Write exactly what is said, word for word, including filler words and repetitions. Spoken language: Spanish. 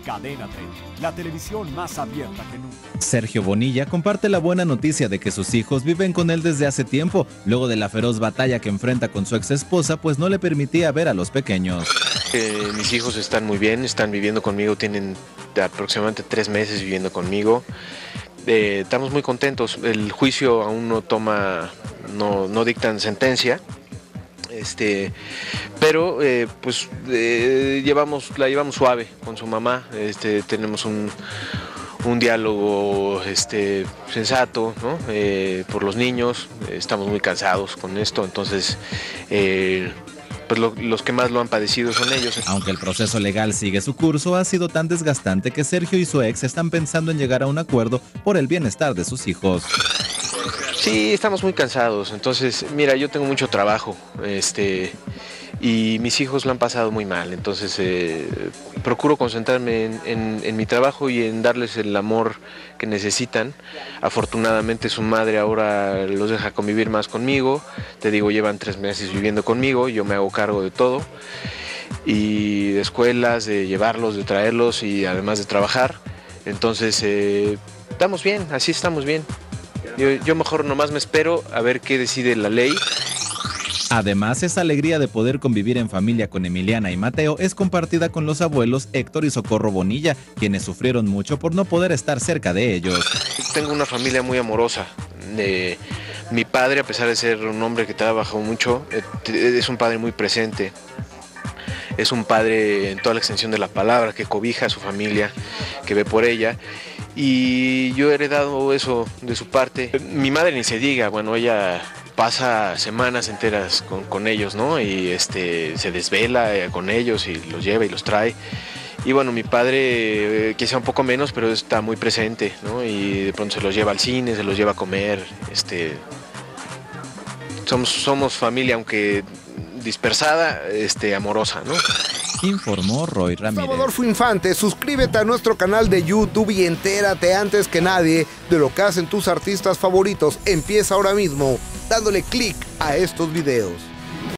Cadena treinta, la televisión más abierta que nunca. Sergio Bonilla comparte la buena noticia de que sus hijos viven con él desde hace tiempo, luego de la feroz batalla que enfrenta con su ex esposa, pues no le permitía ver a los pequeños. Eh, mis hijos están muy bien, están viviendo conmigo, tienen aproximadamente tres meses viviendo conmigo. Eh, estamos muy contentos, el juicio aún no toma, no, no dictan sentencia. Este, pero eh, pues eh, llevamos, la llevamos suave con su mamá, este, tenemos un, un diálogo este, sensato, ¿no? eh, por los niños, estamos muy cansados con esto, entonces eh, pues lo, los que más lo han padecido son ellos. Aunque el proceso legal sigue su curso, ha sido tan desgastante que Sergio y su ex están pensando en llegar a un acuerdo por el bienestar de sus hijos. Sí, estamos muy cansados, entonces, mira, yo tengo mucho trabajo, este, y mis hijos lo han pasado muy mal, entonces eh, procuro concentrarme en, en, en mi trabajo y en darles el amor que necesitan. Afortunadamente su madre ahora los deja convivir más conmigo, te digo, llevan tres meses viviendo conmigo, yo me hago cargo de todo, y de escuelas, de llevarlos, de traerlos y además de trabajar, entonces eh, estamos bien, así estamos bien. Yo, yo mejor nomás me espero a ver qué decide la ley. Además, esa alegría de poder convivir en familia con Emiliana y Mateo es compartida con los abuelos Héctor y Socorro Bonilla, quienes sufrieron mucho por no poder estar cerca de ellos. Tengo una familia muy amorosa. Eh, mi padre, a pesar de ser un hombre que trabajó mucho, eh, es un padre muy presente. Es un padre en toda la extensión de la palabra, que cobija a su familia, que ve por ella. Y yo he heredado eso de su parte. Mi madre ni se diga, bueno, ella pasa semanas enteras con, con ellos, ¿no? Y este, se desvela eh, con ellos y los lleva y los trae. Y bueno, mi padre, eh, quizá un poco menos, pero está muy presente, ¿no? Y de pronto se los lleva al cine, se los lleva a comer. Este, somos, somos familia, aunque dispersada, este, amorosa, ¿no? Informó Roy Ramírez. Adolfo Infante, suscríbete a nuestro canal de YouTube y entérate antes que nadie de lo que hacen tus artistas favoritos. Empieza ahora mismo dándole clic a estos videos.